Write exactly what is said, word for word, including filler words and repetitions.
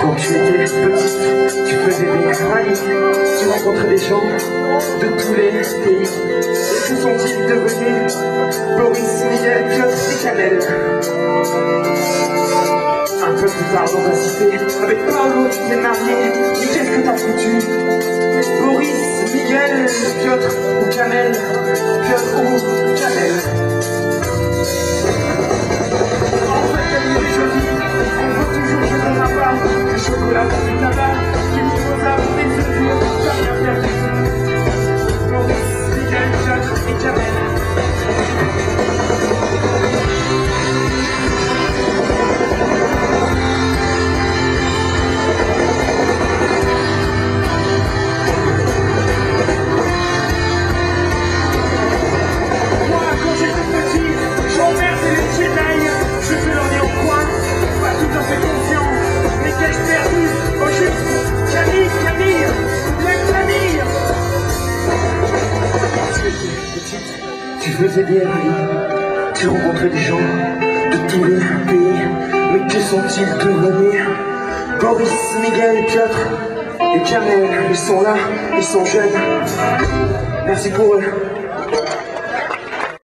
Quand tu étais petite, tu faisais des rallyes, tu rencontrais des gens de tous les pays. Et que sont-ils devenus? Boris, Miguel, Piotr et Kamel. Un peu plus tard dans ta cité, avec Paolo, tu t'es marié. Mais qu'est-ce que t'as foutu? Boris, Miguel, Piotr ou Kamel? Piotr ou Kamel? En fait, elle est jolie, on veut toujours que l'on n'a pas du chocolat, du tabac, du mimosa, des œufs durs, t'as rien perdu. Boris, Miguel, Piotr et Kamel. Tu faisais des rallyes, tu rencontrais des gens de tous les pays. Mais que sont-ils devenus? Boris, Miguel, Piotr et Kamel, ils sont là, ils sont jeunes. Merci pour eux.